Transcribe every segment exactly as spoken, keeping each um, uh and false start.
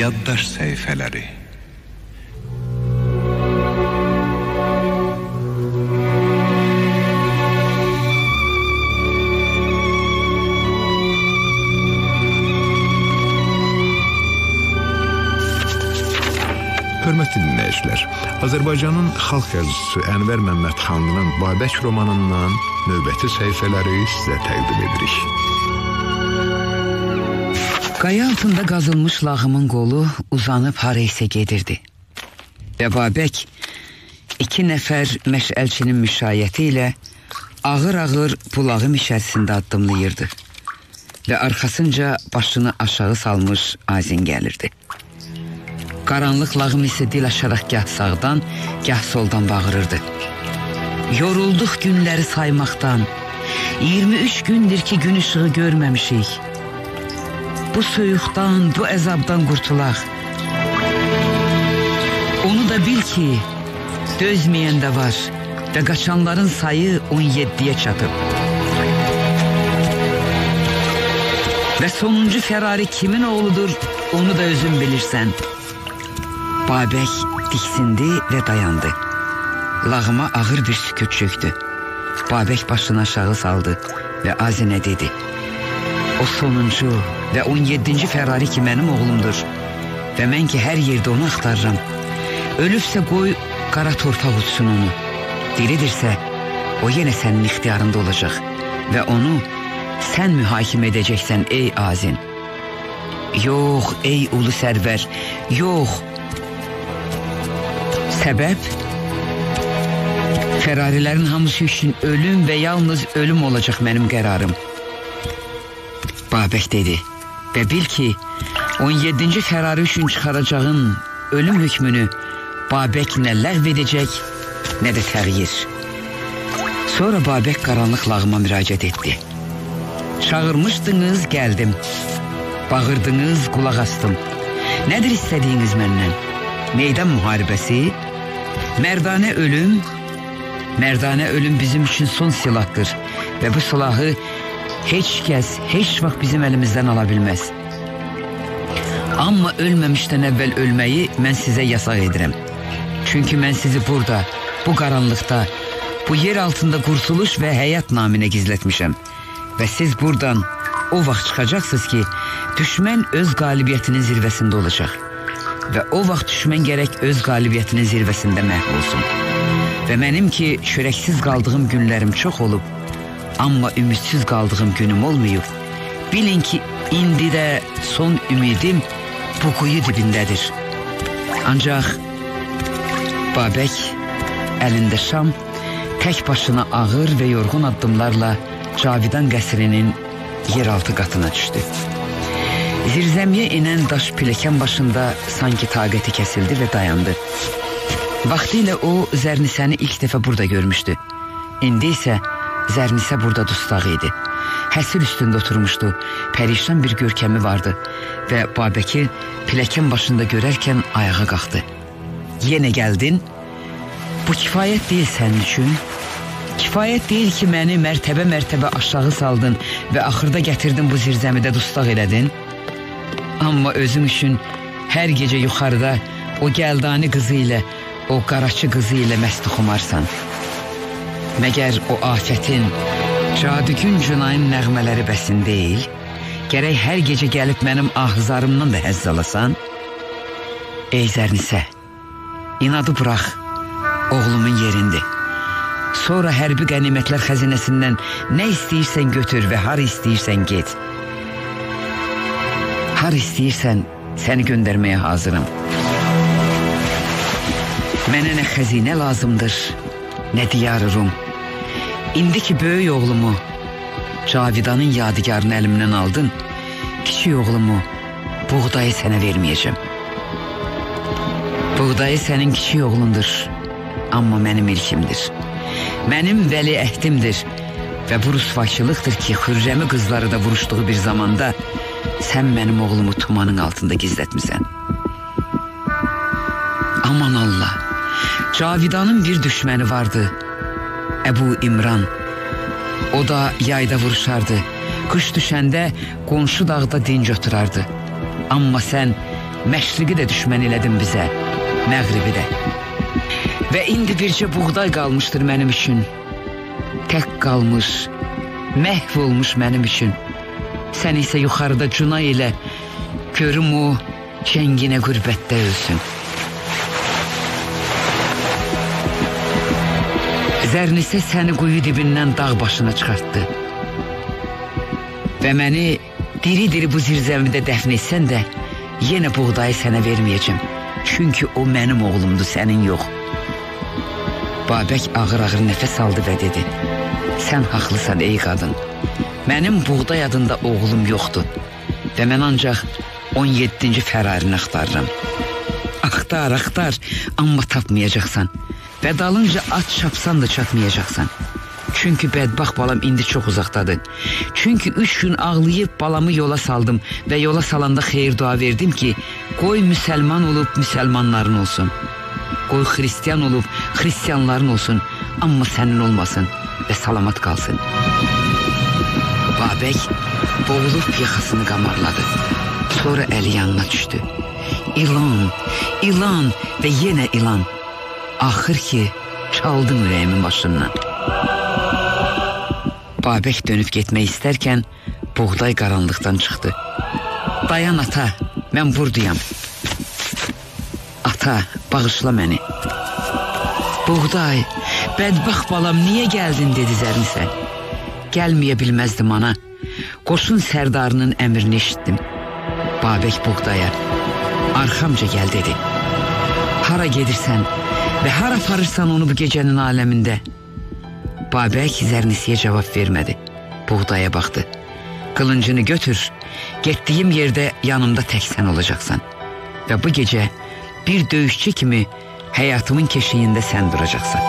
Yaddaş səhifələri. Hörmətli dinləyicilər, Azərbaycanın xalq yazıcısı Ənvər Məmmədxanlının Babək romanından növbəti səhifələri sizə təqdim edirik. Qaya altında qazılmış lağımın qolu uzanıb haraysə gedirdi. Və Babək iki nəfər məşəlçinin müşayiəti ilə ağır-ağır bulağım içərisində addımlayırdı. Və arxasınca başını aşağı salmış Azin gəlirdi. Qaranlıq lağım isə dil aşaraq gah sağdan, gah soldan bağırırdı. Yorulduq günləri saymaqdan, iyirmi üç gündür ki gün ışığı görməmişik. Bu soyuqdan, bu əzabdan qurtulaq. Onu da bil ki, dözməyən də var və qaçanların sayı on yeddiyə çatıb. Və sonuncu Ferrari kimin oğludur, onu da özün bilirsən. Babək diksindi və dayandı. Lağıma ağır bir sükut çöktü. Babək başını aşağı saldı və Azinə dedi: O sonuncu və on yeddinci Ferrari ki mənim oğlumdur və mən ki hər yerdə onu axtarıram. Ölübsə qoy qara torpaq utsun onu. Diridirsə o yenə sənin ixtiyarında olacaq və onu sən mühakimə edəcəksən ey Azin. Yox ey ulu sərvər, yox. Səbəb? Ferrarilərin hamısı üçün ölüm və yalnız ölüm olacaq mənim qərarım. Babək dedi və bil ki on yeddinci Ferrari üçün çıxaracağın ölüm hökmünü Babək nə ləğv edəcək, nə də təğyir. Sonra Babək qaranlıq lağıma müraciət etdi. Çağırmışdınız, gəldim. Bağırdınız, qulaq astım. Nədir istədiyiniz məndən? Meydan müharibəsi? Mərdanə ölüm? Mərdanə ölüm bizim üçün son silahdır və bu silahı heç kəs, heç vaxt bizim əlimizdən ala bilməz. Amma ölməmişdən əvvəl ölməyi mən sizə yasaq edirəm. Çünki mən sizi burada, bu qaranlıqda, bu yer altında qurtuluş və həyat naminə gizlətmişəm. Və siz buradan o vaxt çıxacaqsınız ki, düşmən öz qalibiyyətinin zirvəsində olacaq. Və o vaxt düşmən gərək öz qalibiyyətinin zirvəsində məhv olsun. Və mənim ki, çörəksiz qaldığım günlərim çox olub, amma ümidsiz qaldığım günüm olmayıb. Bilin ki, indi də son ümidim bu quyu dibindədir. Ancaq Babək əlində şam tək başına ağır və yorğun addımlarla Cavidan qəsrinin yeraltı qatına düşdü. Zirzəmiyə enən daş piləkən başında sanki taqəti kəsildi və dayandı. Vaxtilə o Zərnisəni ilk dəfə burada görmüşdü. İndi isə Zərnisə burada dustaq idi. Həsir üstündə oturmuşdu, pərişan bir görkəmi vardı və Babəki piləkən başında görərkən ayağa qalxdı. Yenə gəldin? Bu kifayət deyil sənin üçün. Kifayət deyil ki, məni mərtəbə-mərtəbə aşağı saldın və axırda gətirdin bu zirzəmidə dustaq elədin. Amma özün üçün hər gecə yuxarıda o gəldani qızı ilə, o qaraçı qızı ilə məst oxumarsan. Məgər o afətin, cadügün cünayın nəğmələri bəsin deyil? Gərək hər gecə gəlib mənim ahızarımdan da həzz alasan? Ey Zərnisə, inadı burax, oğlumun yerindir. Sonra hərbi qənimətlər xəzinəsindən nə istəyirsən götür və har istəyirsən get. Har istəyirsən səni göndərməyə hazıram. Mənə nə xəzinə lazımdır, nə diyarı Rum. İndi ki böyük oğlumu, Cavidanın yadigarını əlimdən aldın, kiçik oğlumu, buğdayı sənə verməyəcəm. Buğdayı sənin kiçik oğlundur, amma mənim ilkimdir. Mənim vəli əhdimdir və bu rüsvaçılıqdır ki, Xürrəmi qızları da vuruşduğu bir zamanda sən mənim oğlumu tumanın altında gizlətmisən. Aman Allah, Cavidanın bir düşməni vardı, Əbu İmran. O da yayda vuruşardı, qış düşəndə qonşu dağda dinc oturardı. Amma sən məşriqi də düşmən elədin bizə, məğribi də. Və indi bircə buğday qalmışdır mənim üçün. Tək qalmış, məhv olmuş mənim üçün. Sən isə yuxarıda cuna ilə, görüm o cənginə qürbətdə ölsün. Zərnisə səni quyu dibindən dağ başına çıxartdı. Və məni diri-diri bu zirzəmində dəfn etsən də, yenə buğdayı sənə verməyəcəm. Çünki o mənim oğlumdur, sənin yox. Babək ağır-ağır nəfəs aldı və dedi: sən haqlısan ey qadın. Mənim buğday adında oğlum yoxdur. Və mən ancaq on yeddinci fərarini axtarıram. Axtar, axtar, amma tapmayacaqsan. Və dalınca at çapsan da çatmayacaqsan. Çünki bədbax balam indi çox uzaqdadır. Çünki üç gün ağlayıb balamı yola saldım və yola salanda xeyir dua verdim ki, qoy müsəlman olub müsəlmanların olsun. Qoy xristiyan olub xristiyanların olsun, amma sənin olmasın və salamat qalsın. Babək boğulub yaxasını qamarladı. Sonra əli yanına düşdü. İlan, ilan və yenə ilan. Axır ki, çaldın ürəyimin başından. Babək dönüb getmək istərkən buğday qaranlıqdan çıxdı. Dayan ata, mən buradayam. Ata, bağışla məni. Buğday, bədbax balam, niyə gəldin, dedi Zərnisə. Gəlməyə bilməzdim ana. Qoşun sərdarının əmrini eşitdim. Babək buğdaya, arxamca gəl, dedi. Hara gedirsən və hara aparırsan onu bu gecənin aləmində? Babək Zərnisiyə cavab vermədi. Buğdaya baxdı. Qılıncını götür, getdiyim yerdə yanımda tək sən olacaqsan. Və bu gecə bir döyüşçü kimi həyatımın keşiyində sən duracaqsan.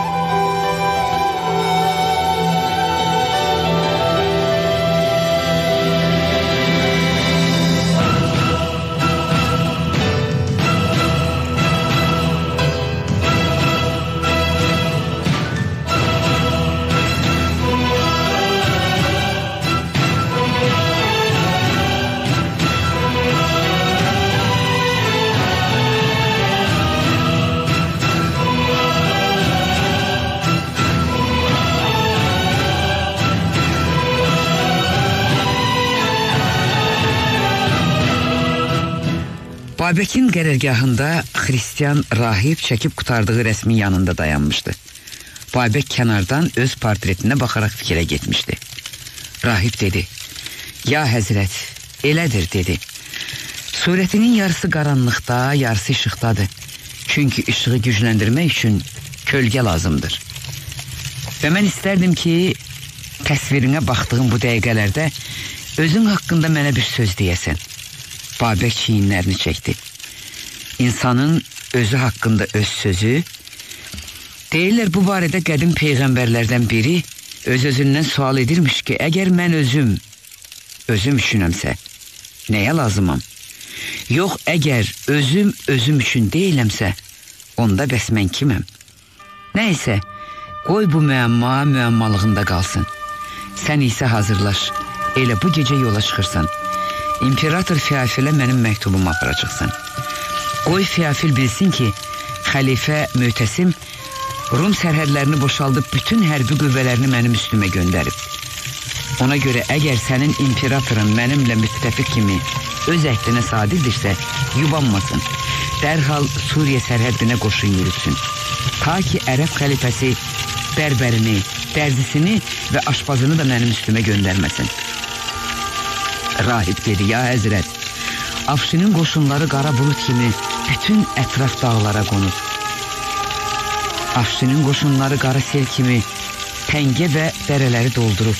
Babəkin qərərgahında xristiyan rahib çəkib qutardığı rəsmin yanında dayanmışdı. Babək kənardan öz portretinə baxaraq fikrə getmişdi. Rahib dedi: ya həzrət, elədir, dedi. Surətinin yarısı qaranlıqda, yarısı işıqdadır. Çünki işığı gücləndirmək üçün kölgə lazımdır. Və mən istərdim ki, təsvirinə baxdığım bu dəqiqələrdə özün haqqında mənə bir söz deyəsən. Babək çiyinlərini çəkdi. İnsanın özü haqqında öz sözü. Deyirlər, bu barədə qədim peyğəmbərlərdən biri öz-özündən sual edirmiş ki, əgər mən özüm, özüm üçünəmsə, nəyə lazımam? Yox, əgər özüm özüm üçün deyiləmsə, onda bəs mən kiməm? Nəysə, qoy bu müəmma müəmmalığında qalsın. Sən isə hazırlaş, elə bu gecə yola çıxırsan. İmperator Fiafilə mənim məktubumu aparacaqsan. Qoy Fiafil bilsin ki, xəlifə Mötəsim Rum sərhədlərini boşaldıb bütün hərbi qüvvələrini mənim üstümə göndərib. Ona görə əgər sənin imperatorun mənimlə müttəfiq kimi öz əhdinə sadiqdirsə, yubanmasın. Dərhal Suriyə sərhəddinə qoşun yürütsün. Ta ki ərəb xəlifəsi bərbərini, dərzisini və aşpazını da mənim üstümə göndərməsin. Rahib dedi: ya həzrət, Afşinin qoşunları qara bulut kimi bütün ətraf dağlara qonub. Afşinin qoşunları qara sel kimi təngə və dərələri doldurub.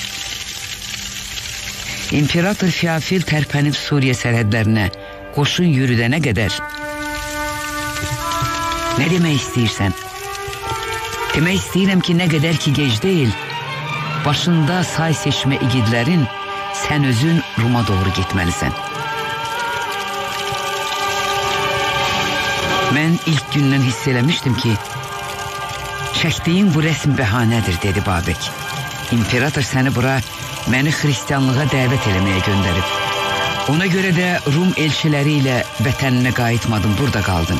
İmperator Fiafil tərpənib Suriyə sərhədlərinə qoşun yürüdənə qədər. Nə demək istəyirsən? Demək istəyirəm ki, nə qədər ki gec deyil, başında say seçmə igidlərin sən özün Ruma doğru getməlisən. Mən ilk gündən hiss eləmişdim ki, çəkdiyin bu rəsm bəhanədir, dedi Babək. İmperator səni bura məni xristiyanlığa dəvət eləməyə göndərib. Ona görə də Rum elçiləri ilə vətəninə qayıtmadın, burada qaldın.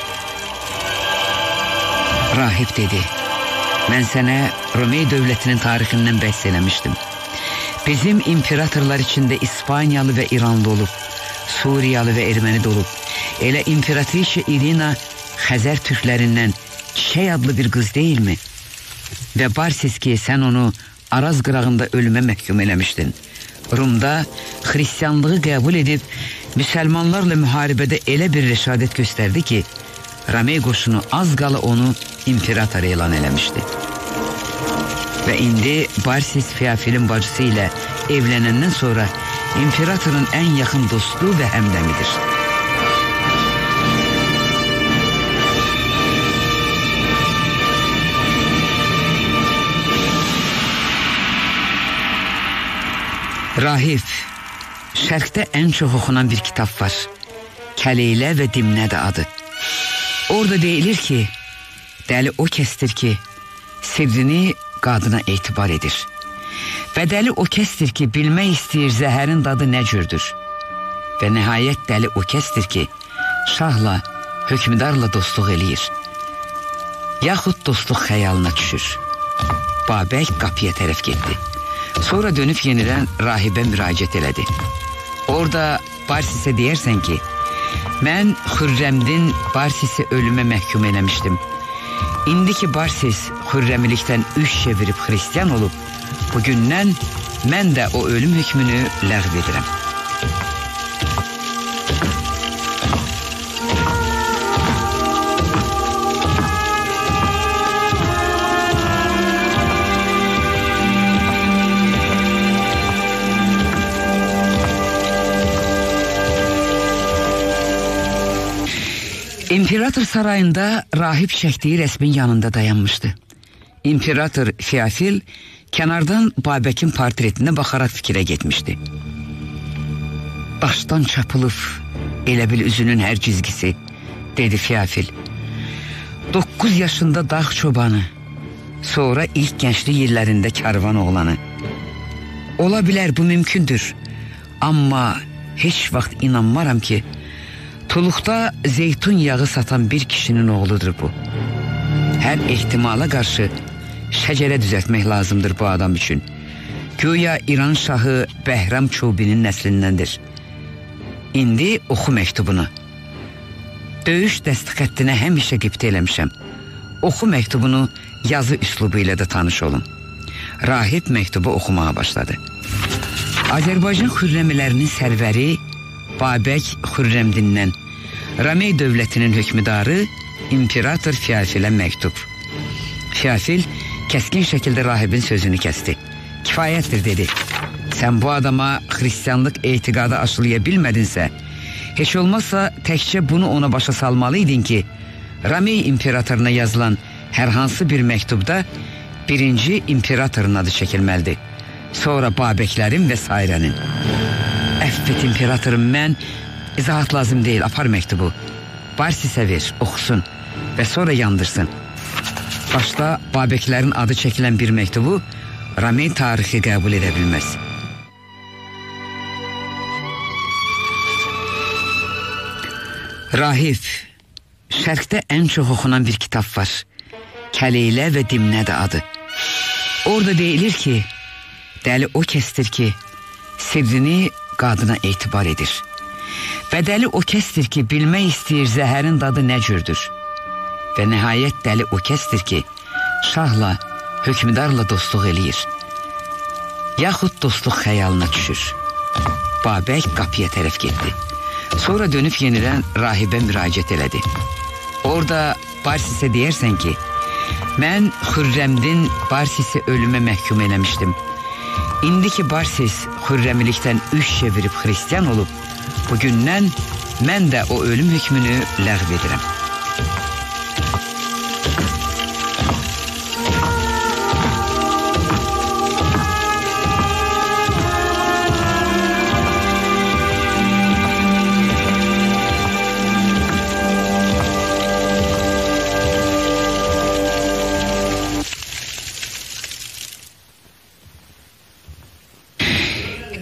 Rahib dedi, mən sənə Romey dövlətinin tarixindən bəhs eləmişdim. Bizim imperatorlar içində İspaniyalı və İranlı olub, Suriyalı və Erməni də olub. Elə imperatriçə İrina Xəzər türklərindən Çiçək adlı bir qız deyilmi? Və Barsis ki, sən onu Araz qırağında ölümə məhkum eləmişdin. Rumda xristiyanlığı qəbul edib müsəlmanlarla müharibədə elə bir rəşadət göstərdi ki, Romey qoşunu az qala onu imperator elan eləmişdi. Və indi Barsis Feofilin bacısı ilə evlənəndən sonra imperatorun ən yaxın dostu və həmdəmidir. Rahib, şərqdə ən çox oxunan bir kitab var. Kəleylə və Dimnədə adı. Orada deyilir ki, dəli o kəsdir ki, sirrini qadına etibar edir. Və dəli o kəsdir ki, bilmək istəyir zəhərin dadı nə cürdür. Və nəhayət dəli o kəsdir ki, şahla, hökmdarla dostluq eləyir. Yaxud dostluq xəyalına düşür. Babək qapıya tərəf getdi. Sonra dönüb yenidən rahibə müraciət elədi. Orada Barsisə deyərsən ki, mən Xürrəmdin Barsisi ölümə məhkum eləmişdim. İndi ki Barsis Xürrəmilikdən üç çevirib xristiyan olub, bugündən mən də o ölüm hökmünü ləğv edirəm. İmperator sarayında rahib çəkdiyi rəsmin yanında dayanmışdı. İmperator Feofil kənardan Babəkin portretinə baxaraq fikrə getmişdi. Başdan çapılıb, elə bil üzünün hər cizgisi, dedi Feofil. Doqquz yaşında dağ çobanı, sonra ilk gənclik illərində karvan oğlanı. Ola bilər bu mümkündür, amma heç vaxt inanmaram ki, Tuluqda zeytun yağı satan bir kişinin oğludur bu. Hər ehtimala qarşı şəcərə düzəltmək lazımdır bu adam üçün. Güya İran şahı Bəhram Çubinin nəslindəndir. İndi oxu məktubunu. Döyüş dəstxəttinə həmişə qibtə eləmişəm. Oxu məktubunu yazı üslubu ilə də tanış olun. Rahib məktubu oxumağa başladı. Azərbaycan xürrəmilərinin sərvəri Babək Xürrəmdindən, Romey dövlətinin hökmdarı İmperator Feofilə məktub. Feofil kəskin şəkildə rahibin sözünü kəsdi. Kifayətdir, dedi. Sən bu adama xristiyanlıq etiqadı aşılaya bilmədinsə, heç olmazsa təkcə bunu ona başa salmalıydın ki, Romey imperatoruna yazılan hər hansı bir məktubda birinci imperatorun adı çəkilməlidir. Sonra Babəklərin və sairənin. Əffet imperatorum, mən izahat lazım deyil, apar məktubu. Barsisə ver, oxusun və sonra yandırsın. Başda Babəklərin adı çəkilən bir məktubu Romey tarixi qəbul edə bilməz. Rahib, şərqdə ən çox oxunan bir kitab var. Kəleylə və Dimnədə adı. Orada deyilir ki, dəli o kəsdir ki, sirrini qadına etibar edir. Və dəli o kəsdir ki, bilmək istəyir zəhərin dadı nə cürdür. Və nəhayət dəli o kəsdir ki, şahla, hökmdarla dostluq eləyir. Yaxud dostluq xəyalına düşür. Babək qapıya tərəf getdi. Sonra dönüb yenidən rahibə müraciət elədi. Orada Barsisə deyərsən ki, mən Xürrəmdin Barsisi ölümə məhkum eləmişdim. İndi ki Barsis Xürrəmilikdən üç çevirib xristiyan olub, bugündən mən də o ölüm hökmünü ləğv edirəm.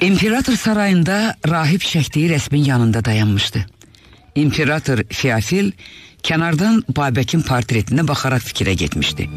İmperator sarayında rahip çəkdiyi resmin yanında dayanmışdı. İmperator Fiafil kənardan Babəkin portretinə baxaraq fikrə getmişdi.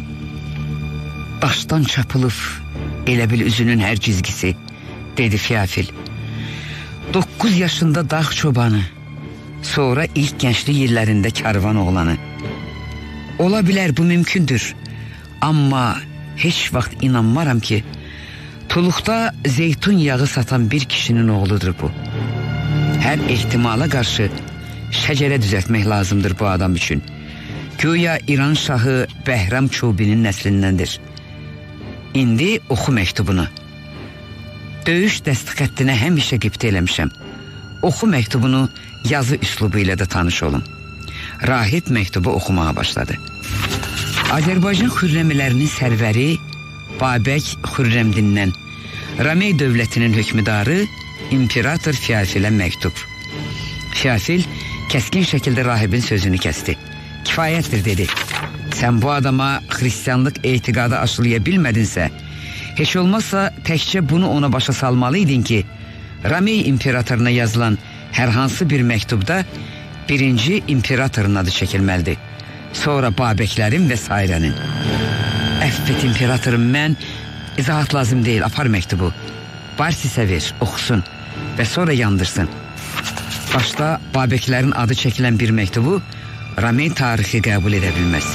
Başdan çapılıb elə bil üzünün hər cizgisi, dedi Fiafil. Dokuz yaşında dağ çobanı, sonra ilk gençlik illərində karvan oğlanı. Ola bilər bu mümkündür, amma heç vaxt inanmaram ki Tuluqda zeytun yağı satan bir kişinin oğludur bu. Hər ehtimala qarşı şəcərə düzəltmək lazımdır bu adam üçün. Güya İran şahı Bəhram Çubinin nəslindəndir. İndi oxu məktubunu. Döyüş dəstixəttinə həmişə qibtə eləmişəm. Oxu məktubunu yazı üslubu ilə də tanış olun. Rahib məktubu oxumağa başladı. Azərbaycan xürrəmilərinin sərvəri Babək Xürrəmdindən, Ramey dövlətinin hökmüdarı İmperator Fiafilə məktub. Fiafil kəskin şəkildə rahibin sözünü kəsdi. Kifayətdir, dedi. Sən bu adama xristianlıq etiqadı aşılaya bilmədinsə, heç olmazsa təkcə bunu ona başa salmalıydın ki, Ramey imperatoruna yazılan hər hansı bir məktubda birinci imperatorun adı çəkilməlidir. Sonra Babəklərin və sairənin. Əffət imperatorum, mən izahat lazım deyil, apar məktubu. Barsisə ver, oxusun və sonra yandırsın. Başda Babəklərin adı çəkilən bir məktubu Ramey tarixi qəbul edə bilməz.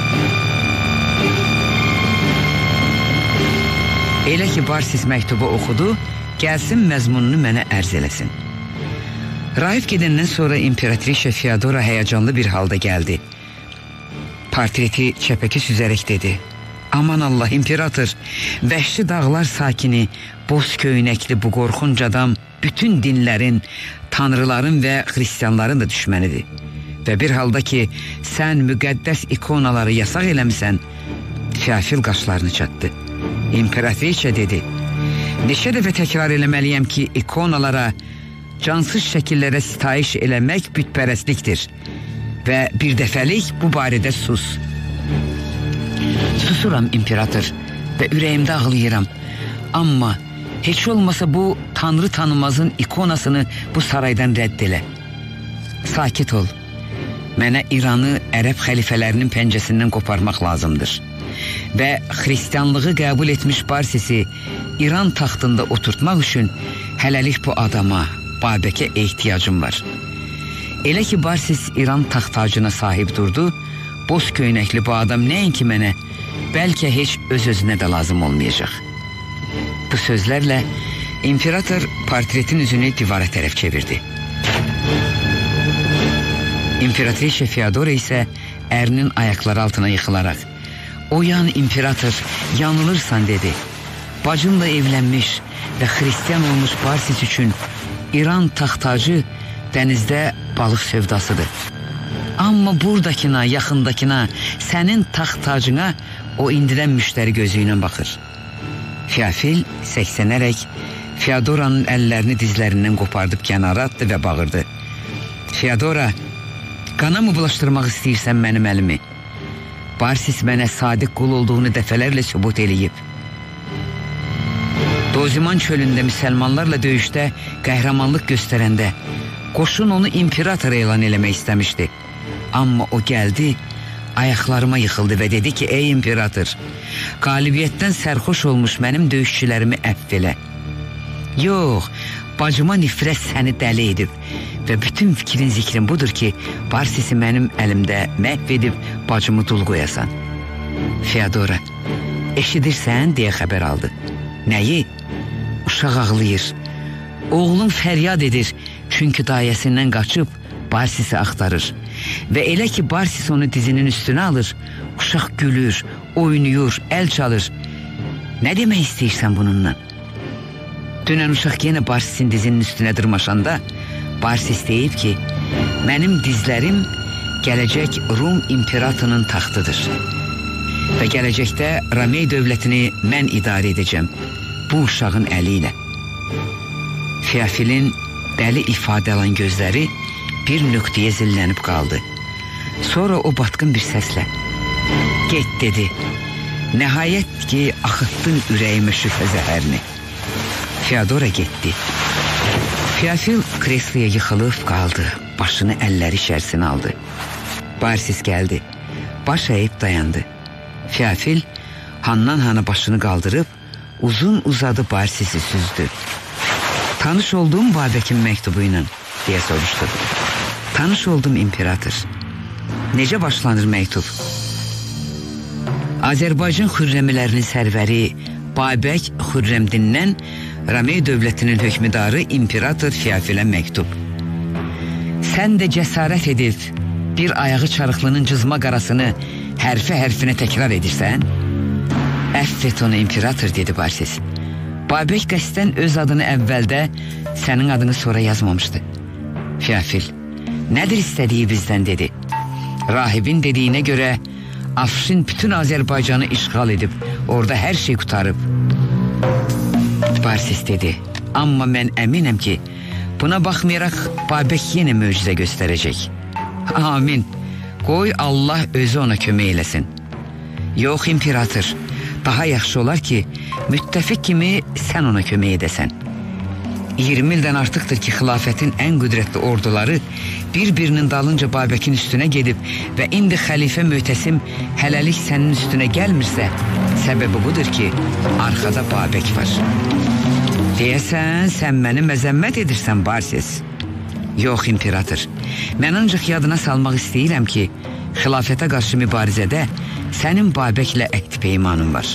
Elə ki Barsis məktubu oxudu, gəlsin məzmununu mənə ərz eləsin. Rahib gedəndən sonra İmperatrişa Feodora həyəcanlı bir halda gəldi. Portreti çəpəki süzərək dedi. Aman Allah, imperator, vəhşi dağlar sakini, boz köynəkli bu qorxunc adam bütün dinlərin, tanrıların və xristianların da düşmənidir. Və bir halda ki, sən müqəddəs ikonaları yasaq eləmisən, Fiafil qaşlarını çatdı. İmperatriça dedi, neçə dəfə təkrar eləməliyəm ki, ikonalara, cansız şəkillərə sitayiş eləmək bütpərəstlikdir. Və bir dəfəlik bu barədə sus. Susuram imperator və ürəyimdə ağlayıram. Amma heç olmasa bu tanrı tanımazın ikonasını bu saraydan rədd elə. Sakit ol. Mənə İranı ərəb xəlifələrinin pəncəsindən qoparmaq lazımdır. Və xristianlığı qəbul etmiş Barsisi İran taxtında oturtmaq üçün hələlik bu adama, Babəkə ehtiyacım var. Elə ki Barsis İran taxt tacına sahib durdu, boz köynəkli bu adam nəinki mənə, bəlkə heç öz-özünə də lazım olmayacaq. Bu sözlərlə imperator portretin üzünü divara tərəf çevirdi. İmperatrişa Feodora isə ərinin ayaqları altına yıxılaraq, o yan imperator, yanılırsan, dedi. Bacınla evlənmiş və xristiyan olmuş Barsis üçün İran taxt tacı dənizdə balıq sevdasıdır. Amma buradakına, yaxındakına, sənin taxt tacına o indidən müştəri gözü ilə baxır. Fiafil səksənərək Feodoranın əllərini dizlərindən qopardıb kənara atdı və bağırdı. Feodora, qana mı bulaşdırmaq istəyirsən mənim əlimi? Barsis mənə sadiq qul olduğunu dəfələrlə sübut eləyib. Doziman çölündə müsəlmanlarla döyüşdə qəhrəmanlıq göstərəndə qoşun onu imperator elan eləmək istəmişdi. Amma o gəldi, ayaqlarıma yıxıldı və dedi ki, ey imperator, qalibiyyətdən sərxoş olmuş mənim döyüşçülərimi əfv elə. Yox, bacıma nifrət səni dəli edib və bütün fikrin zikrin budur ki, Barsisi mənim əlimdə məhv edib bacımı dul qoyasan. Feodora, eşidirsən, deyə xəbər aldı. Nəyi? Uşaq ağlayır. Oğlum fəryad edir, çünki dayəsindən qaçıb Barsisi axtarır. Və elə ki Barsis onu dizinin üstünə alır, uşaq gülür, oynuyur, əl çalır. Nə demək istəyirsən bununla? Dünən uşaq yenə Barsisin dizinin üstünə dırmaşanda Barsis deyib ki, mənim dizlərim gələcək Rum imperatorunun taxtıdır. Və gələcəkdə Ramey dövlətini mən idarə edəcəm, bu uşağın əli ilə. Fiafilin dəli ifadə alan gözləri bir nöqtəyə zillənib qaldı. Sonra o batqın bir səslə, get, dedi. Nəhayət ki, axıtdın ürəyimə şübhə zəhərini. Feodora getdi. Feofil kresloya yıxılıb qaldı. Başını əlləri içərisinə aldı. Barsis gəldi. Baş əyib dayandı. Feofil handan hana başını qaldırıb uzun uzadı Barsisi süzdü. Tanış olduğum Babəkin məktubuyla deyə soruşdu. Tanış oldum imperator. Necə başlanır məktub? Azərbaycan xürrəmilərinin sərvəri Babək Xürrəmdindən Ramey dövlətinin hökmüdarı imperator Feofilə məktub. Sən də cəsarət edib bir ayağı çarıqlının cızma qarasını hərfi hərfinə təkrar edirsən? Əff et onu imperator, dedi Barsis. Babək qəsdən öz adını əvvəldə, sənin adını sonra yazmamışdı. Feofil, nədir istədiyi bizdən, dedi. Rahibin dediyinə görə Afşin bütün Azərbaycanı işğal edib, orada hər şey qutarıb. Barsis dedi, amma mən əminəm ki, buna baxmayaraq Babək yenə möcüzə göstərəcək. Amin, qoy Allah özü ona kömək eləsin. Yox imperator, daha yaxşı olar ki, müttəfiq kimi sən ona kömək edəsən. iyirmi ildən artıqdır ki, xilafətin ən qüdrətli orduları bir-birinin dalınca Babəkin üstünə gedib və indi xəlifə Möhtəsim hələlik sənin üstünə gəlmirsə, səbəbi budur ki, arxada Babək var. Deyəsən, sən məni məzəmmət edirsən, Barsis. Yox, imperator, mən ancaq yadına salmaq istəyirəm ki, xilafətə qarşı mübarizədə sənin Babəklə əqd peymanın var.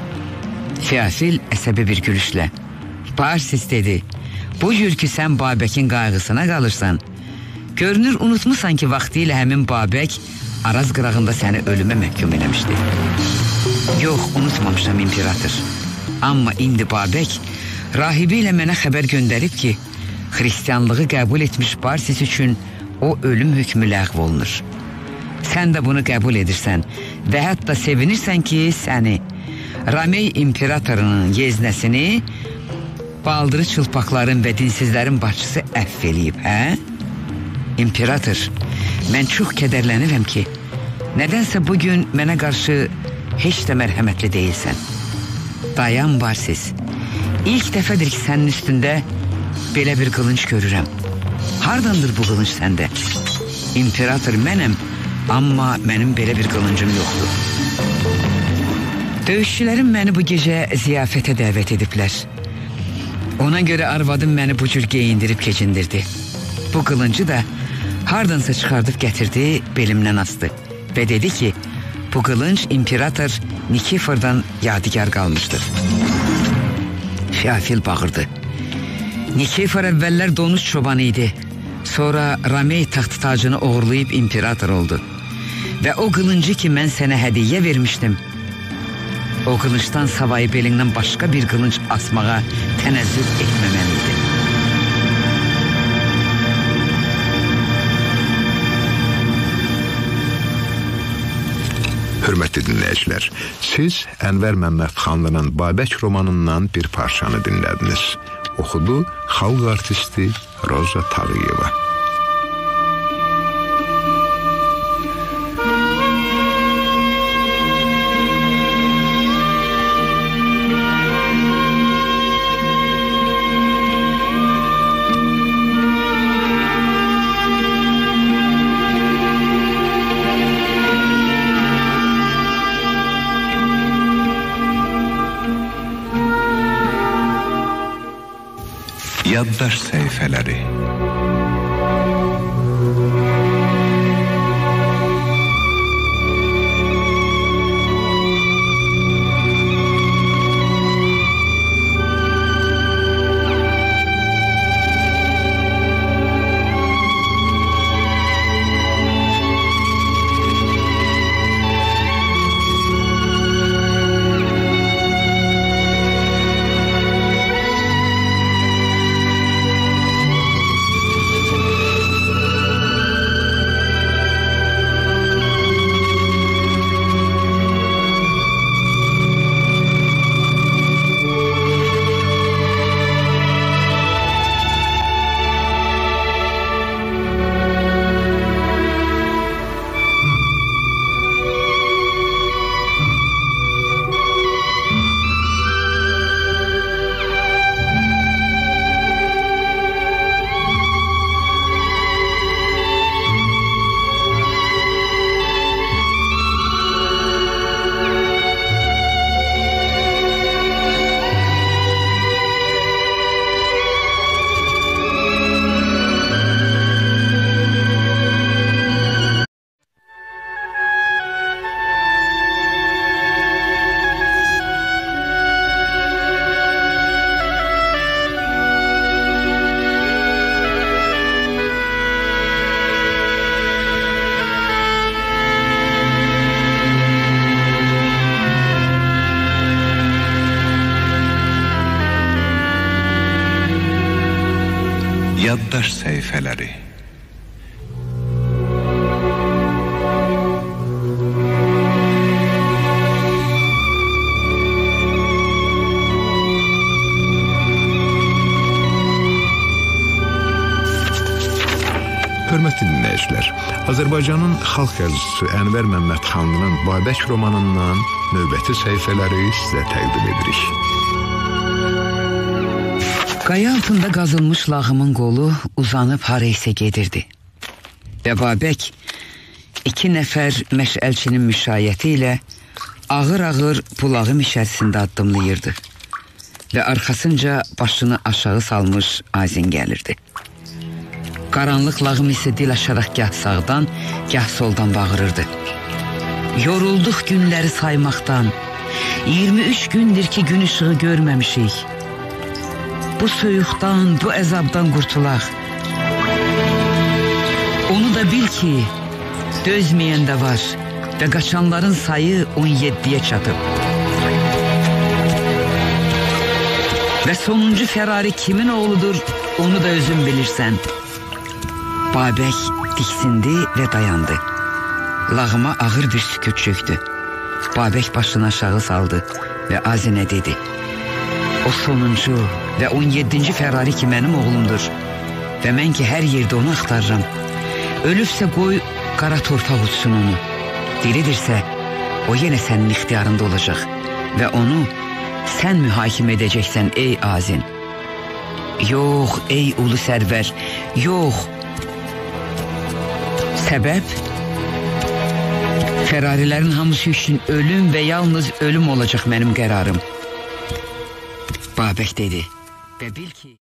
Feofil əsəbi bir gülüşlə, Barsis, dedi, bu cür ki sən Babəkin qayğısına qalırsan, görünür unutmusan ki vaxtilə həmin Babək Araz qırağında səni ölümə məhkum eləmişdi. Yox, unutmamışam imperator. Amma indi Babək rahibi ilə mənə xəbər göndərib ki, xristianlığı qəbul etmiş Barsis üçün o ölüm hökmü ləğv olunur. Sən də bunu qəbul edirsən və hətta sevinirsən ki, səni Ramey imperatorunun yeznəsini baldırı çılpaqların və dinsizlərin başçısı əff eləyib, hə? İmperator, mən çox kədərlənirəm ki, nədənsə bugün mənə qarşı heç də mərhəmətli deyilsən. Dayan, Barsis, ilk dəfədir ki, sənin üstündə belə bir qılınc görürəm. Hardandır bu qılınc səndə? İmperator mənəm, amma mənim belə bir qılıncım yoxdur. Döyüşçülərim məni bu gecə ziyafətə dəvət ediblər. Ona görə arvadım məni bu cür geyindirib keçindirdi. Bu qılıncı da hardansa çıxardıb gətirdi, belimdən astı və dedi ki, bu qılınc imperator Nikifordan yadigar qalmışdır. Feofil bağırdı. Nikifor əvvəllər donuz çobanı idi. Sonra Ramey taxt tacını uğurlayıb imperator oldu. Və o qılıncı ki mən sənə hədiyyə vermişdim, o qılıncdan savayı belindən başqa bir qılınc asmağa tənəzzül etməməliydi. Hörmətli dinləyicilər, siz Ənvər Məmmədxanlının Babək romanından bir parçanı dinlədiniz. Oxudu xalq artisti Roza Tağıyeva. Yaddaş səhifələri. Yaddaş səhifələri. Hörmətli dinləyicilər, Azərbaycanın xalq yazıcısı Ənvər Məmmədxanlının Babək romanından növbəti səhifələri sizə təqdim edirik. Qaya altında qazılmış lağımın qolu uzanıb haraysə gedirdi. Və Babək iki nəfər məşəlçinin müşayiəti ilə ağır-ağır bu lağım içərisində addımlayırdı. Və arxasınca başını aşağı salmış Azin gəlirdi. Qaranlıq lağım isə dil aşaraq gah sağdan, gah soldan bağırırdı. Yorulduq günləri saymaqdan, iyirmi üç gündür ki gün ışığı görməmişik. Bu soyuqdan, bu əzabdan qurtulaq. Onu da bil ki, dözməyən də var və qaçanların sayı on yeddiyə çatıb. Və sonuncu Ferrari kimin oğludur, onu da özün bilirsən. Babək diksindi və dayandı. Lağıma ağır bir sükut çöktü. Babək başını aşağı saldı və Azinə dedi: O sonuncu və on yeddinci Ferrari ki mənim oğlumdur və mən ki hər yerdə onu axtarıram. Ölübsə qoy qara torpaq uçsun onu. Diridirsə o yenə sənin ixtiyarında olacaq və onu sən mühakimə edəcəksən ey Azin. Yox ey ulu sərvər, yox. Səbəb? Ferrarilərin hamısı üçün ölüm və yalnız ölüm olacaq mənim qərarım. Babək dedi və bil ki...